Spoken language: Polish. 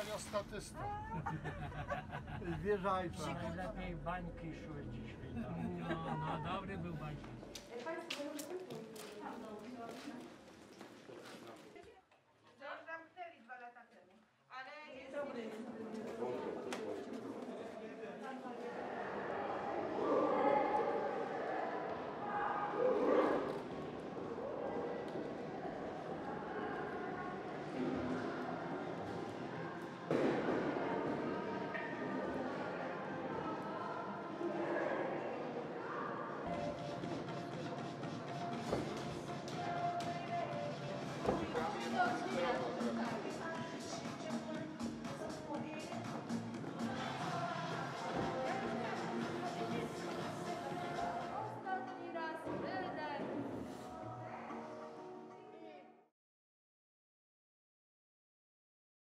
Ania statysta. Zwierzajca. Najlepiej bańki szły dzisiaj. No, dobry był bańki.